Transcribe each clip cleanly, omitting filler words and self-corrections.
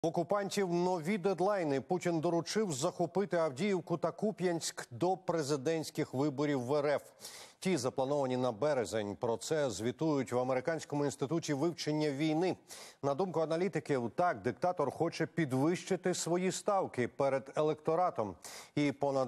Окупантів нові дедлайни. Путін доручив захопити Авдіївку та Куп'янськ до президентських виборів в РФ. Ті заплановані на березень. Про це звітують в Американському інституті вивчення війни. На думку аналітиків, так, диктатор хоче підвищити свої ставки перед електоратом. І понад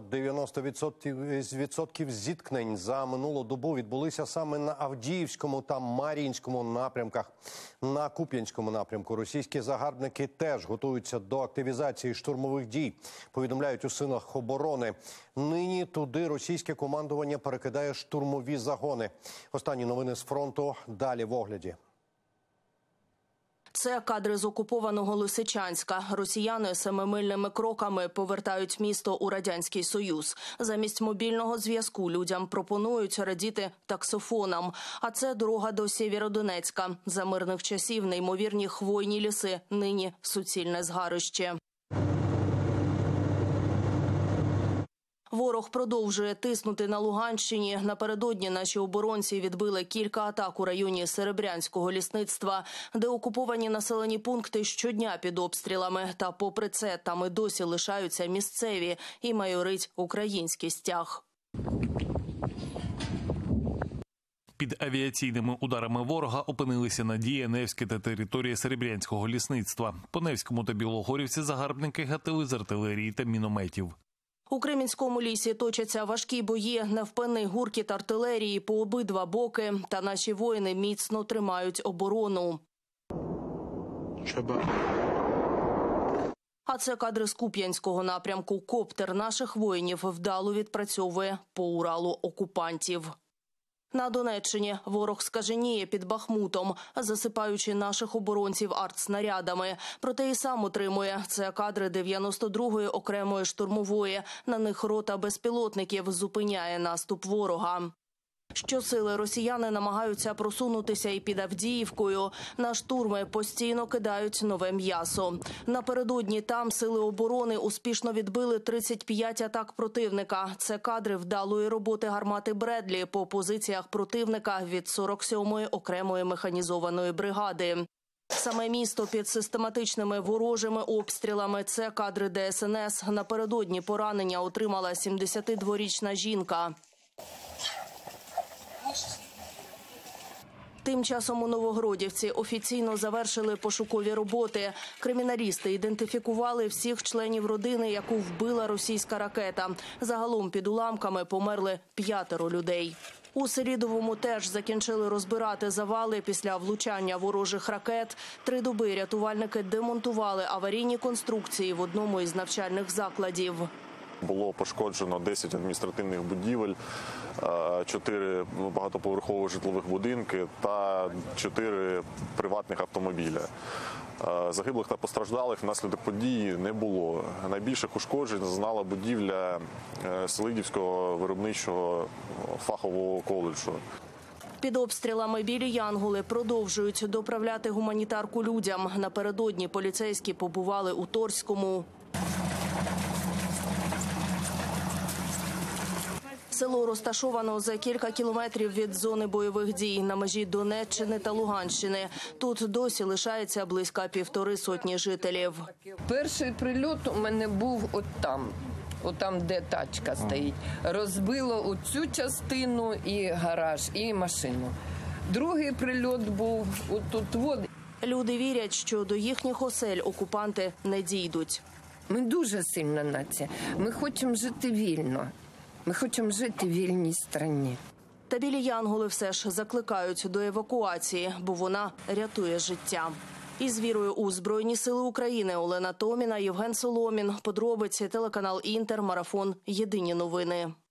90% зіткнень за минулу добу відбулися саме на Авдіївському та Мар'їнському напрямках. На Куп'янському напрямку російські загарбники теж готуються до активізації штурмових дій, повідомляють у силах оборони. Нині туди російське командування перекидає штурмові загони. Останні новини з фронту далі в огляді. Це кадри з окупованого Лисичанська. Росіяни семимильними кроками повертають місто у Радянський Союз. Замість мобільного зв'язку людям пропонують радіти таксофонам. А це дорога до Сєвєродонецька. За мирних часів неймовірні хвойні ліси, нині суцільне згарище. Ворог продовжує тиснути на Луганщині. Напередодні наші оборонці відбили кілька атак у районі Серебрянського лісництва, де окуповані населені пункти щодня під обстрілами. Та попри це, там і досі лишаються місцеві і майорить український стяг. Під авіаційними ударами ворога опинилися Надія, Невське та територія Серебрянського лісництва. По Невському та Білогорівці загарбники гатили з артилерії та мінометів. У Кремінському лісі точаться важкі бої, невпинний гуркіт артилерії по обидва боки. Та наші воїни міцно тримають оборону. А це кадри з Куп'янського напрямку. Коптер наших воїнів вдало відпрацьовує по Уралу окупантів. На Донеччині ворог скаженіє під Бахмутом, засипаючи наших оборонців артснарядами. Проте і сам утримує. Це кадри 92-ї окремої штурмової. На них рота безпілотників зупиняє наступ ворога. Щосили росіяни намагаються просунутися і під Авдіївкою. На штурми постійно кидають нове м'ясо. Напередодні там сили оборони успішно відбили 35 атак противника. Це кадри вдалої роботи гармати Бредлі по позиціях противника від 47-ї окремої механізованої бригади. Саме місто під систематичними ворожими обстрілами – це кадри ДСНС. Напередодні поранення отримала 72-річна жінка. Тим часом у Новогродівці офіційно завершили пошукові роботи. Криміналісти ідентифікували всіх членів родини, яку вбила російська ракета. Загалом під уламками померли 5 людей. У Селідовому теж закінчили розбирати завали після влучання ворожих ракет. 3 доби рятувальники демонтували аварійні конструкції в одному із навчальних закладів. Було пошкоджено 10 адміністративних будівель, 4 багатоповерхових житлових будинки та 4 приватних автомобіля. Загиблих та постраждалих внаслідок події не було. Найбільших ушкоджень зазнала будівля Селидівського виробничого фахового коледжу. Під обстрілами білі янголи продовжують доправляти гуманітарку людям. Напередодні поліцейські побували у Торському. Село розташовано за кілька кілометрів від зони бойових дій на межі Донеччини та Луганщини. Тут досі лишається близько 150 жителів. Перший прильот у мене був отам, де тачка стоїть. Розбило оцю частину і гараж, і машину. Другий прильот був отут. Люди вірять, що до їхніх осель окупанти не дійдуть. Ми дуже сильна нація. Ми хочемо жити вільно. Ми хочемо жити в вільній країні. Та білі янголи все ж закликають до евакуації, бо вона рятує життя. Із вірою у Збройні сили України Олена Томіна, Євген Соломін. Подробиці, телеканал Інтер, марафон «Єдині новини».